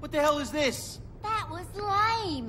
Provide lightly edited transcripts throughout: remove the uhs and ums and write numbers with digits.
What the hell is this? That was lame.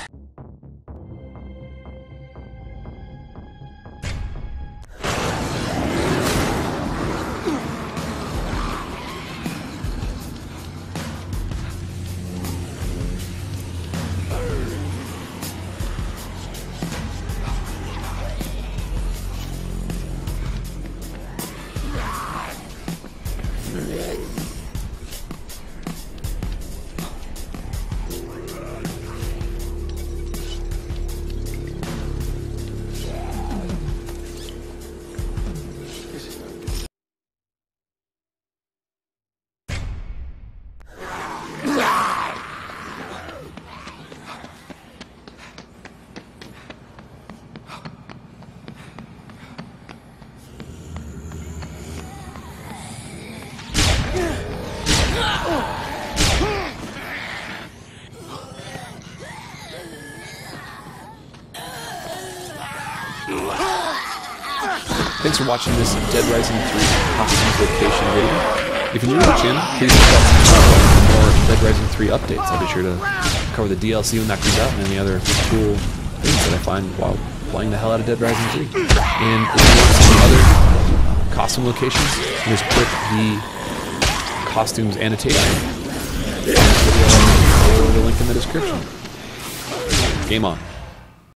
Thanks for watching this Dead Rising 3 costumes location video. If you're new to the channel, please subscribe for more Dead Rising 3 updates. I'll be sure to cover the DLC when that comes out and any other cool things that I find while playing the hell out of Dead Rising 3. And if you want to see other costume locations, just click the costumes annotation or the link in the description. Game on.